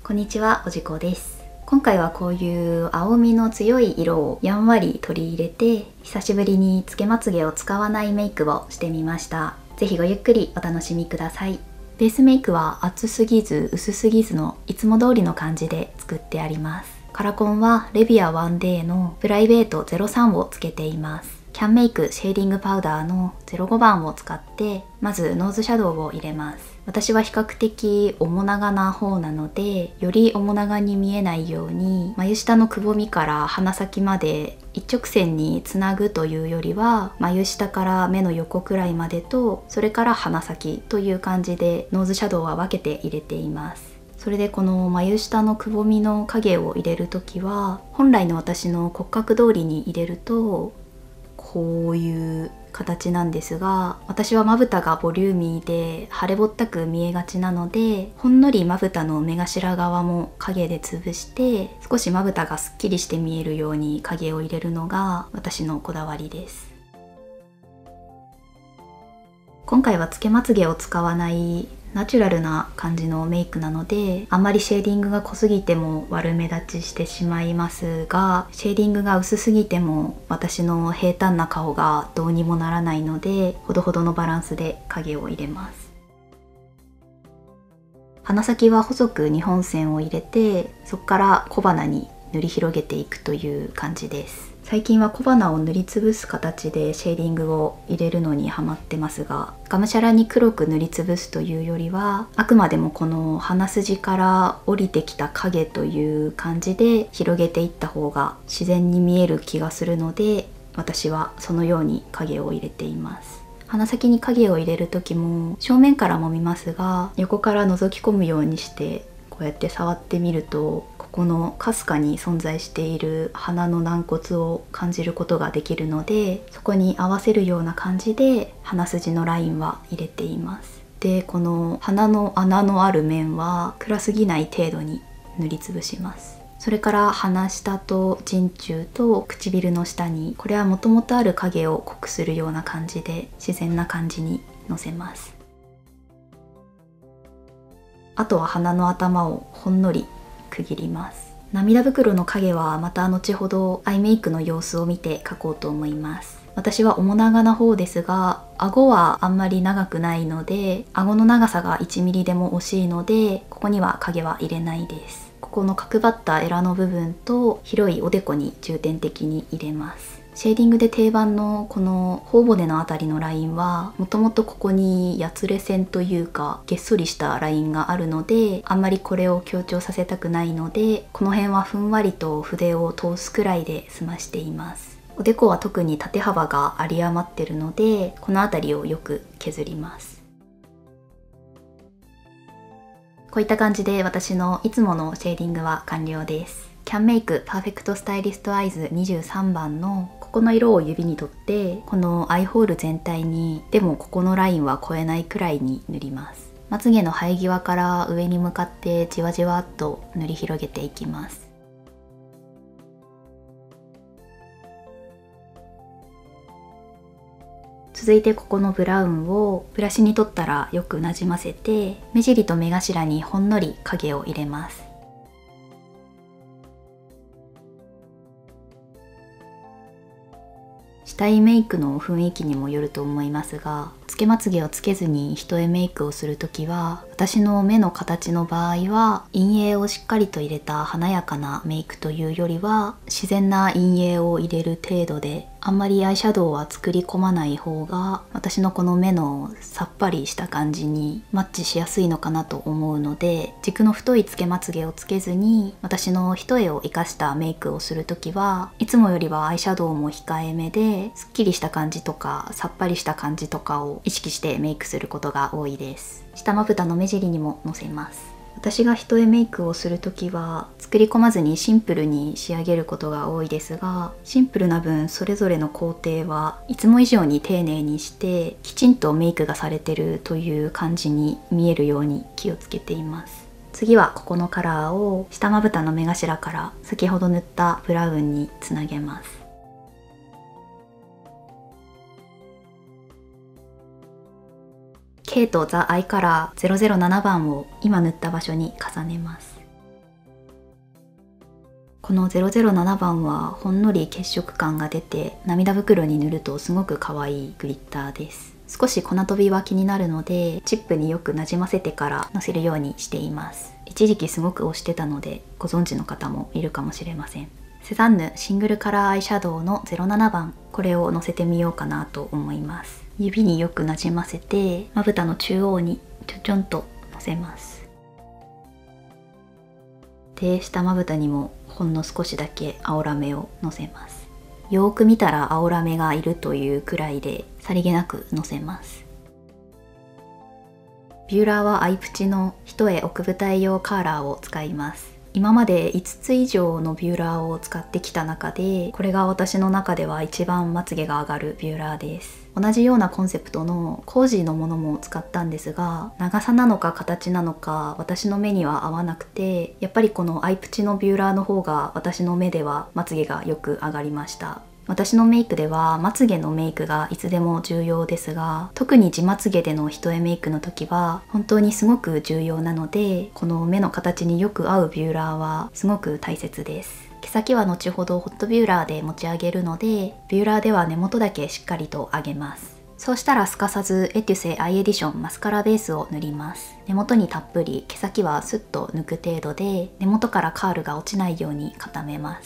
こんにちは、おじこです。今回はこういう青みの強い色をやんわり取り入れて、久しぶりにつけまつげを使わないメイクをしてみました。ぜひごゆっくりお楽しみください。ベースメイクは厚すぎず薄すぎずのいつも通りの感じで作ってあります。カラコンはレビア 1day のプライベート03をつけています。キャンメイクシェーディングパウダーの05番を使ってまずノーズシャドウを入れます。私は比較的面長な方なので、より面長に見えないように眉下のくぼみから鼻先まで一直線につなぐというよりは、眉下から目の横くらいまでとそれから鼻先という感じでノーズシャドウは分けて入れています。それでこの眉下のくぼみの影を入れるときは、本来の私の骨格通りに入れるとこういう形なんですが、私はまぶたがボリューミーで腫れぼったく見えがちなので、ほんのりまぶたの目頭側も影で潰して少しまぶたがすっきりして見えるように影を入れるのが私のこだわりです。今回はつけまつげを使わないナチュラルな感じのメイクなので、あんまりシェーディングが濃すぎても悪目立ちしてしまいますが、シェーディングが薄すぎても私の平坦な顔がどうにもならないので、ほどほどのバランスで影を入れます。鼻先は細く2本線を入れて、そこから小鼻に塗り広げていくという感じです。最近は小鼻を塗りつぶす形でシェーディングを入れるのにハマってますが、がむしゃらに黒く塗りつぶすというよりは、あくまでもこの鼻筋から降りてきた影という感じで広げていった方が自然に見える気がするので、私はそのように影を入れています。鼻先に影を入れる時も正面からも見ますが、横から覗き込むようにしてこうやって触ってみると、このかすかに存在している鼻の軟骨を感じることができるので、そこに合わせるような感じで鼻筋のラインは入れています。で、この鼻の穴のある面は暗すぎない程度に塗りつぶします。それから鼻下と人中と唇の下に、これはもともとある影を濃くするような感じで自然な感じにのせます。あとは鼻の頭をほんのり区切ります。涙袋の影はまた後ほどアイメイクの様子を見て描こうと思います。私は面長な方ですが、顎はあんまり長くないので、顎の長さが1ミリでも惜しいので、ここには影は入れないです。ここの角張ったエラの部分と広いおでこに重点的に入れます。シェーディングで定番のこの頬骨のあたりのラインは、もともとここにやつれ線というかげっそりしたラインがあるので、あんまりこれを強調させたくないので、この辺はふんわりと筆を通すくらいで済ましています。おでこは特に縦幅が有り余ってるので、このあたりをよく削ります。こういった感じで私のいつものシェーディングは完了です。キャンメイクパーフェクトスタイリストアイズ23番のここの色を指に取って、このアイホール全体に、でもここのラインは超えないくらいに塗ります。まつげの生え際から上に向かってじわじわっと塗り広げていきます。続いてここのブラウンをブラシに取ったらよくなじませて、目尻と目頭にほんのり影を入れます。したいメイクの雰囲気にもよると思いますが、つけまつげをつけずに一重メイクをするときは、私の目の形の場合は陰影をしっかりと入れた華やかなメイクというよりは、自然な陰影を入れる程度で、あんまりアイシャドウは作り込まない方が私のこの目のさっぱりした感じにマッチしやすいのかなと思うので、軸の太いつけまつげをつけずに私の一重を生かしたメイクをするときは、いつもよりはアイシャドウも控えめですっきりした感じとかさっぱりした感じとかを意識してメイクすることが多いです。下まぶたの目尻にものせます。私が一重メイクをするときは作り込まずにシンプルに仕上げることが多いですが、シンプルな分それぞれの工程はいつも以上に丁寧にしてきちんとメイクがされてるという感じに見えるように気をつけています。次はここのカラーを下まぶたの目頭から先ほど塗ったブラウンにつなげます。K とザ・アイカラー007番を今塗った場所に重ねます。 この007番はほんのり血色感が出て、涙袋に塗るとすごく可愛いグリッターです。少し粉飛びは気になるので、チップによくなじませてからのせるようにしています。一時期すごく推してたので、ご存知の方もいるかもしれません。セザンヌシングルカラーアイシャドウの07番、これをのせてみようかなと思います。指によくなじませて、まぶたの中央にちょちょんとのせます。で、下まぶたにもほんの少しだけ青ラメをのせます。よーく見たら青ラメがいるというくらいで、さりげなくのせます。ビューラーはアイプチの一重奥二重用カーラーを使います。今まで5つ以上のビューラーを使ってきた中で、これが私の中では一番まつげが上がるビューラーです。同じようなコンセプトのコージーのものも使ったんですが、長さなのか形なのか私の目には合わなくて、やっぱりこのアイプチのビューラーの方が私の目ではまつげがよく上がりました。私のメイクではまつげのメイクがいつでも重要ですが、特に地まつげでの一重メイクの時は本当にすごく重要なので、この目の形によく合うビューラーはすごく大切です。毛先は後ほどホットビューラーで持ち上げるので、ビューラーでは根元だけしっかりと上げます。そうしたらすかさずエテュセアイエディションマスカラベースを塗ります。根元にたっぷり、毛先はスッと抜く程度で、根元からカールが落ちないように固めます。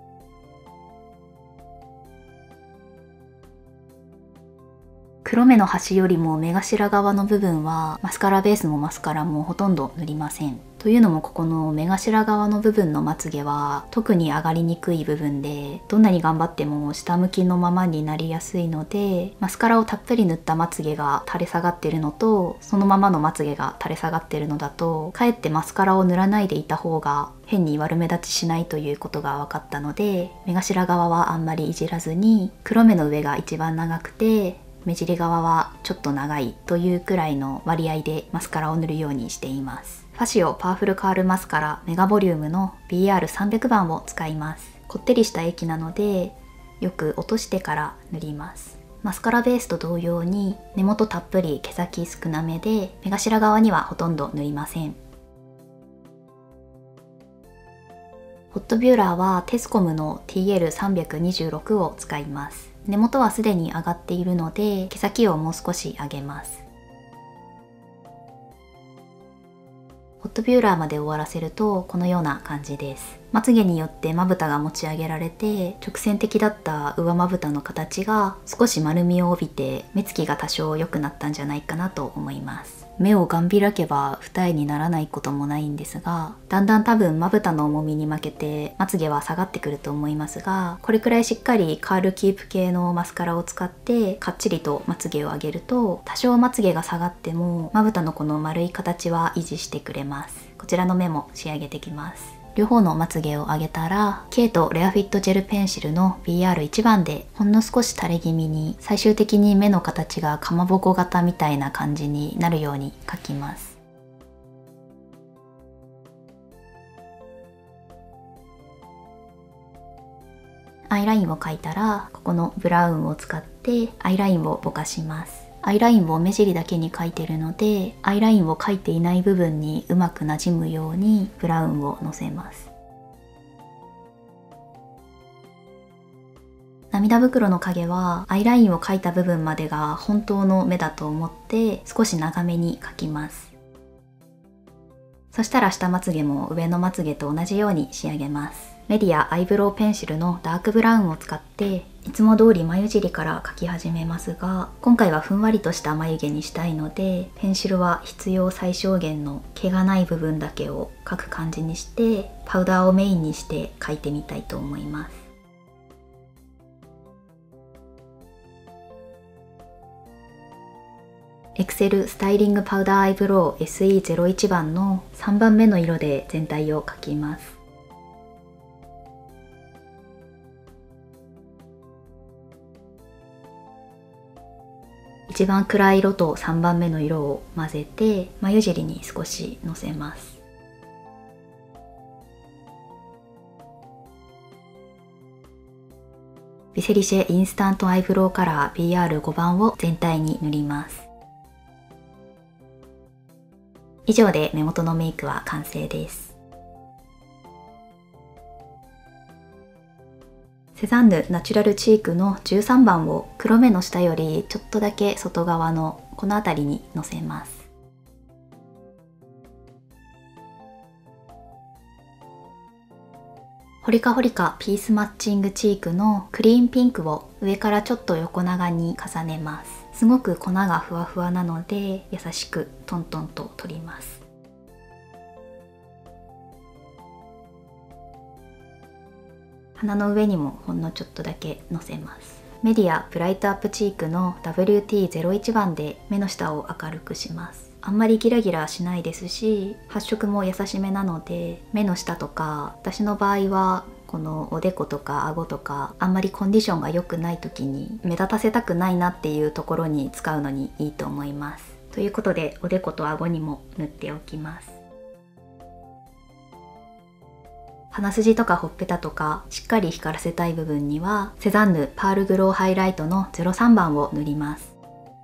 黒目の端よりも目頭側の部分はマスカラベースもマスカラもほとんど塗りません。というのもここの目頭側の部分のまつげは特に上がりにくい部分で、どんなに頑張っても下向きのままになりやすいので、マスカラをたっぷり塗ったまつげが垂れ下がってるのと、そのままのまつげが垂れ下がってるのだと、かえってマスカラを塗らないでいた方が変に悪目立ちしないということが分かったので、目頭側はあんまりいじらずに、黒目の上が一番長くて目尻側はちょっと長いというくらいの割合でマスカラを塗るようにしています。ファシオパワフルカールマスカラメガボリュームの BR300 番を使います。こってりした液なのでよく落としてから塗ります。マスカラベースと同様に根元たっぷり毛先少なめで、目頭側にはほとんど塗りません。ホットビューラーはテスコムの TL326 を使います。根元はすでに上がっているので、毛先をもう少し上げます。ホットビューラーまで終わらせるとこのような感じです。まつげによってまぶたが持ち上げられて、直線的だった上まぶたの形が少し丸みを帯びて、目つきが多少良くなったんじゃないかなと思います。目をガン開けば二重にならないこともないんですが、だんだん多分まぶたの重みに負けてまつげは下がってくると思いますが、これくらいしっかりカールキープ系のマスカラを使ってかっちりとまつげを上げると、多少まつげが下がってもまぶたのこの丸い形は維持してくれます。こちらの目も仕上げてきます。両方のまつげを上げたら、ケイトレアフィットジェルペンシルの BR1 番でほんの少し垂れ気味に、最終的に目の形がかまぼこ型みたいな感じになるように描きます。アイラインを描いたら、ここのブラウンを使ってアイラインをぼかします。アイラインを目尻だけに描いてるので、アイラインを描いていない部分にうまくなじむようにブラウンをのせます。涙袋の影はアイラインを描いた部分までが本当の目だと思って少し長めに描きます。そしたら下まつげも上のまつげと同じように仕上げます。メディアアイブロウペンシルのダークブラウンを使っていつも通り眉尻から描き始めますが、今回はふんわりとした眉毛にしたいので、ペンシルは必要最小限の毛がない部分だけを描く感じにして、パウダーをメインにして描いてみたいと思います。エクセルスタイリングパウダーアイブロウ SE01 番の3番目の色で全体を描きます。一番暗い色と3番目の色を混ぜて眉尻に少しのせます。ビセリシェインスタントアイブロウカラー BR5 番を全体に塗ります。以上で目元のメイクは完成です。 セザンヌナチュラルチークの13番を黒目の下よりちょっとだけ外側のこの辺りにのせます。ホリカホリカピースマッチングチークのクリーンピンクを上からちょっと横長に重ねます。すごく粉がふわふわなので優しくトントンと取ります。鼻の上にもほんのちょっとだけのせます。メディアブライトアップチークの WT01 番で目の下を明るくします。あんまりギラギラしないですし、発色も優しめなので、目の下とか、私の場合はこのおでことか顎とか、あんまりコンディションが良くない時に目立たせたくないなっていうところに使うのにいいと思います。ということで、おでこと顎にも塗っておきます。鼻筋とかほっぺたとかしっかり光らせたい部分にはセザンヌパールグローハイライトの03番を塗ります。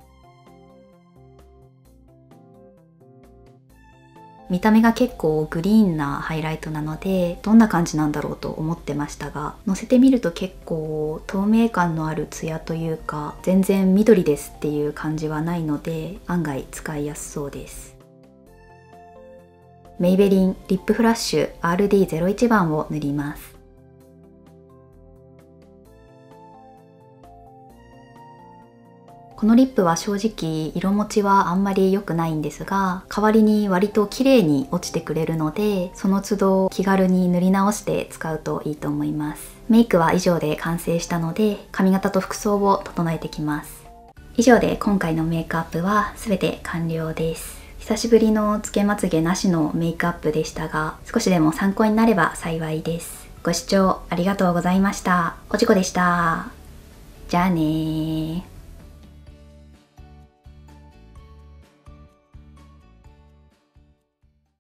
見た目が結構グリーンなハイライトなのでどんな感じなんだろうと思ってましたが、のせてみると結構透明感のあるツヤというか、全然緑ですっていう感じはないので案外使いやすそうです。メイベリンリップフラッシュ RD01 番を塗ります。このリップは正直色持ちはあんまり良くないんですが、代わりに割と綺麗に落ちてくれるので、その都度気軽に塗り直して使うといいと思います。メイクは以上で完成したので、髪型と服装を整えてきます。以上で今回のメイクアップは全て完了です。久しぶりのつけまつげなしのメイクアップでしたが、少しでも参考になれば幸いです。ご視聴ありがとうございました。おじこでした。じゃあねー。